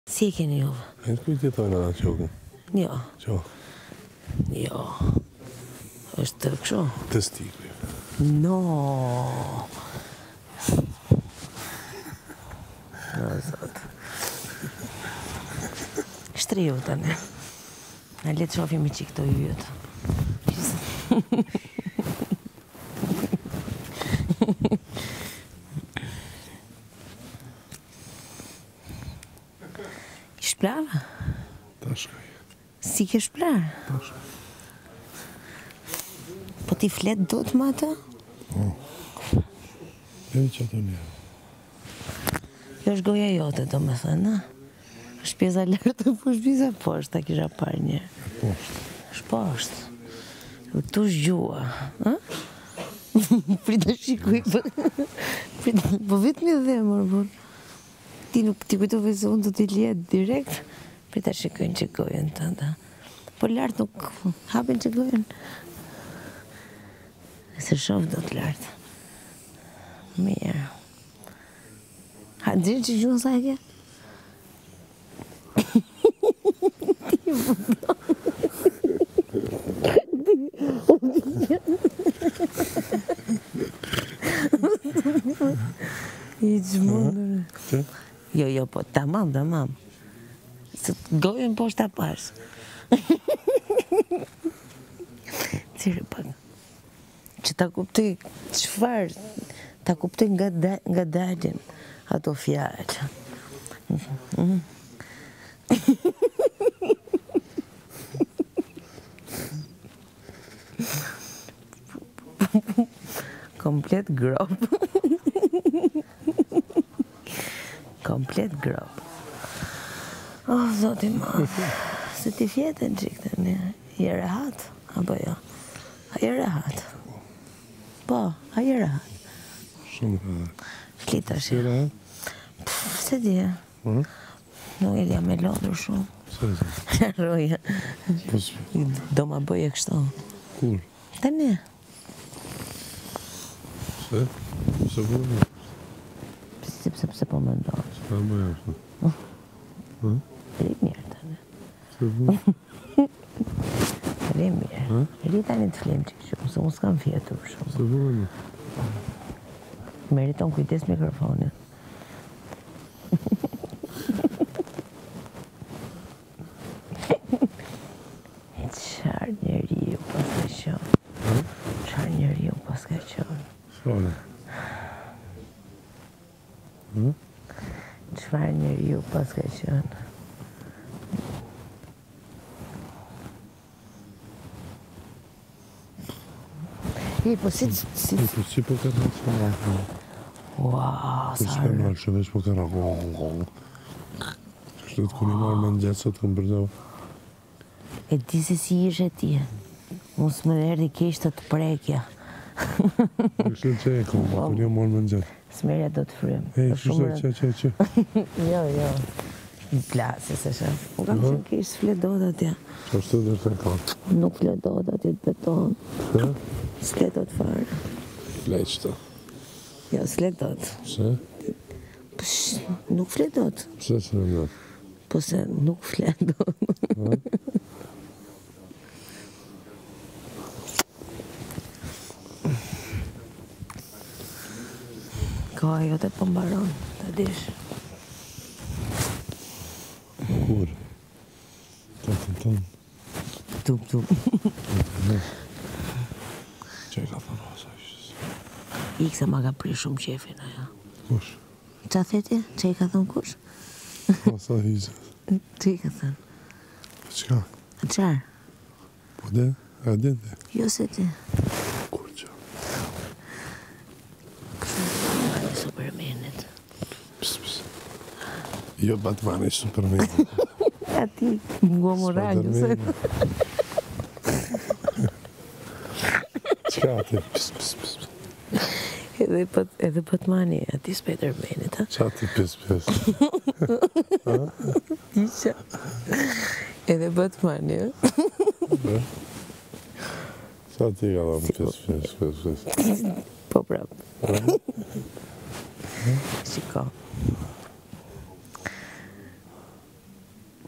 Si e keni juve? E të kujtjetojnë atë qokën? Jo. Qo? Jo. është të kësho? Testikli. No. No, zot. Shtriu tani. Na le të shohim që këto yjet. Shplava? Ta shkoj. Si ke shplar? Ta shkoj. Po ti flet do të më ato? E që të një. Kjo është goja jote, do me thënë, na? është pjesa lartë, po është pjesa poshtë, ta kisha parë një. Poshtë. është poshtë. Tu zgjua, ha? Prita shikuj, po vetëm i dhemër, po. Ti nuk ti kujtove se unë do t'i liet direkt, prita shikojnë që gojën tënda. Po lartë nuk hapin që gojën. Se shof do të lartë. Mirë. Ha, dirë që gjuhën sa e ke? I gjmundër. Që? Jo, po, tamam. Se gojën po është ta pash. Cire pak. Që ta kuptoj qëfar, ta kuptoj nga dalin ato fjallë. Komplet grop. Komplet grop. Oh, zoti ma, se ti fjetën qik të një, je rehat, apo jo? A je rehat? Po, a je rehat? Shumë rahat. Flita Si shi. rahat? Se di, nuk e jam e lodhur shumë. Se zë. Roja, Po s'pi. do ma bëje kështu. Kur? Tani, Se? Se po në? sepse po më ndonë. S'ka më jashtë. Ri mirë tani. Se po? Ri mirë. Ri tani të flim që shumë, se unë s'kam fjetur shumë. Se po në? Meriton kujdes mikrofonit. Qarë njeriu pas ka qënë. Qarë njeriu pas ka qënë. Shone. Qfarë njeriu pas ka qënë. Po si... Po si po ka në që në akë? Wow, Po sa s'ka në që veç po ka në akë. Kështë të këni marrë me në gjatë sot këmë përdo. E di se si ishe ti. Unë s'më erdi keq të të prekja. Kështë që e këmë, për një marrë me në gjatë. Smerja do të frym. E, kështë që. Jo. Plasi se shë. Unë kam qenë keq s'flet dot atje. Që është të dërte ka? Nuk flet dot atje të beton. Se? S'flet dot fare. Leqëta. Jo, s'flet dot. Se? Nuk flet dot. Se që në në? Po se nuk flet dot. Ka jote po mbaron, ta dish. Kur? Ka të tonë? Tup. Që e ka thënë asa ishës? Ikse ma ka pri shumë qefin ajo. Kush? Qa theti? Që i ka thënë kush? Asa ishës. Që i ka thënë? Qka? Qarë? Po dhe? A dhe dhe? Jo se ti. Kur që? Batmani Supermanit. Pis. Jo Batmani Superman. A ti, mua moralju se... Qka ati? Pis. Edhe Batmani, ati Spider-Manit, ha? Qa ti pis? Isha. Edhe Batmani, ha? Qa ti ka dhe pis? Po prap. Shiko.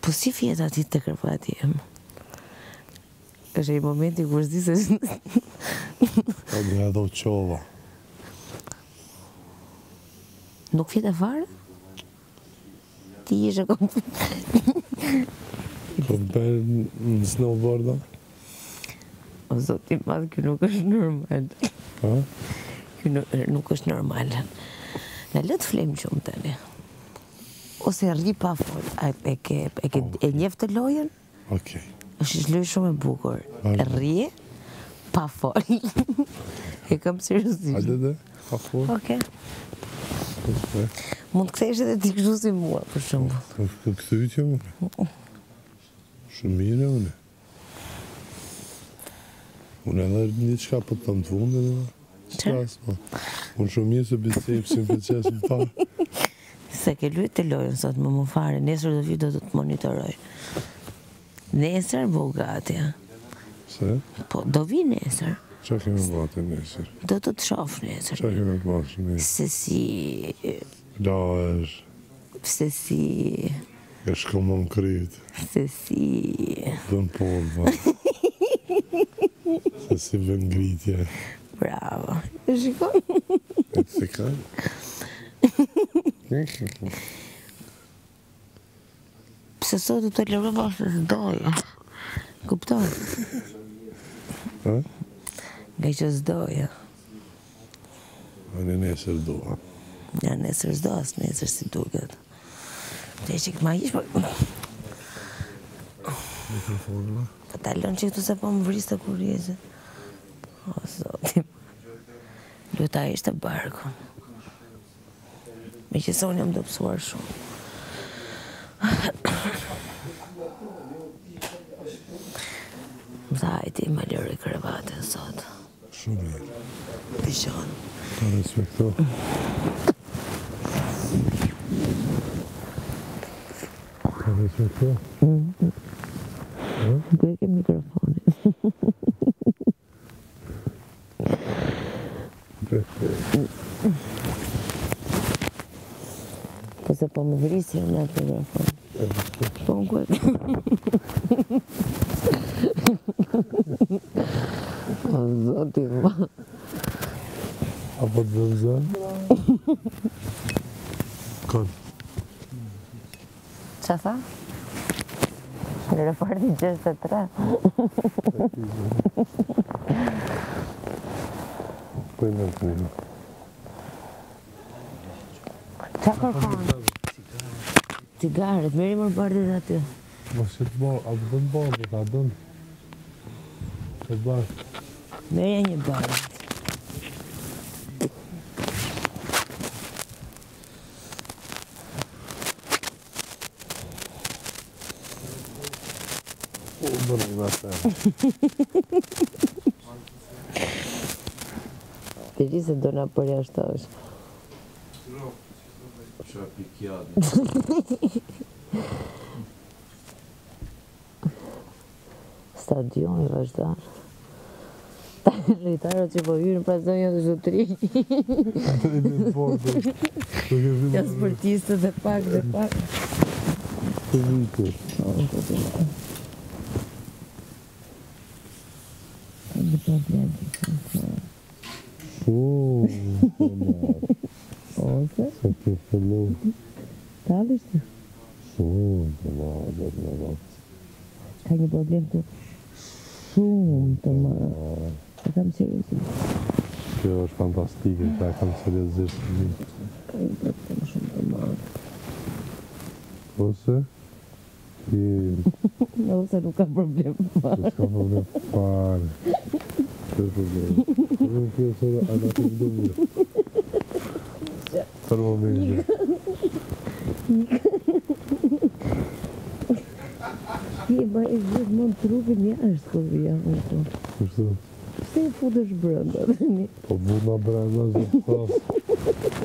Po si fjeta ti të kërpati jem? Është i momenti kur s'di se... Po dhe edhe u qova. Nuk fjeta fare? Ti ishe kom... Kom për në snowboarda? O zot i madh, kjo nuk është normal. Ha? Kjo nuk është normal. Në le të flim qumë tani. Ose rri pa fol. E njeh të lojën? Okej. Është lojë shumë e bukur. Rri pa fol. E kam seriozisht. Hajde dhe, pa fol. Okej. Mund të kthesh edhe ti kështu si mua, për shembull. Të këthytje unë. Shumë mire unë. Unë edhe një qka për të në të fundë edhe. Qas, ma. Unë shumë mirë se bisejpë si më përqesë më parë. Se ke luajt të lojën sot më fare, nesër do vi do të monitoroj. Nesër bo gati, ja. Se? Po, do vi nesër. Qa kemi bate nesër? Do të të shof nesër. Qa kemi bate nesër? Se si... La është. Se si... E shko më më krytë. Se si... Dën polva. Se si vën ngritje. Bravo. E shikon? E të si ka? Pse sot të lërëva se s'doja. Kupton? Ha? Nga që s'doja. Anë nesër doa. Ja, nesër s'do, as nesër si duket. Te që këma ishë, Mikrofonla? po ta lënë që këtu se po më vriste kur rjezë. O, zotim. Luta ishte barku. Me që se unë jam dopsuar shumë. Më tha, e ti më lërë i krevatën sot. Shumë mirë. Ti shonë. Ta respekto. Ta respekto. Ku e ke mikrofonin? Po se po më vrisi në atë mikrofon. Po më ku e ke? O, zoti ma. Apo të vëzën? Kon. Qa tha? Në repartin 63. Pojnë në të një. Qa kërkon? Cigaret, meri mërë bardit aty. Mos që të bërë, a të dënë bërë, ta dënë. Që të bërë. Merja një bardit. O, bërë nga të e. Të gjithë se do nga përja shtosh. Qa pikjadi. Stadion i vazhdan. Rritarët që po hyrën pra zonja të zotëri. Ja sportistët dhe pak. Të vitë. Ose? Se të fëllu. Talishtë? Shumë të madhe. Ka një problem të shumë të madhe. E kam seriosisht. Kjo është fantastike, ta kam seriosisht të një. Ka një problem shumë të madhe. Ose? Ose nuk ka problem fare. S'ka problem fare. Që problem? Nuk kjo së anë të vdëmjë. Për momentë. Ti e ba e gjithë mund trupin jashtë kur vija këtu. Kështu? Pse e futesh brenda tani? Po buna brenda zë të thasë.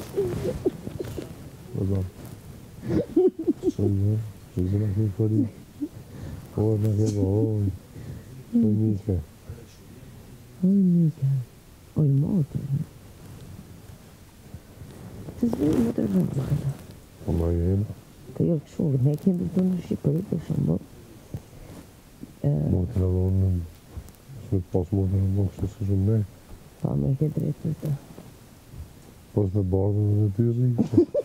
Vëdam. Shumë, që zë në këtë përi. O, në këtë, oj. Oj, Mika. Oj, Mika. Oj, motër. Të zvijë motër në vajta. Po, ma jena. Po jo kështu, ne kemi këtu në Shqipëri për shembull. Motra vonë, me pas motra vonë kështu si shumë ne. Po me ke drejtë të. Pas me bardhën dhe ty rritë.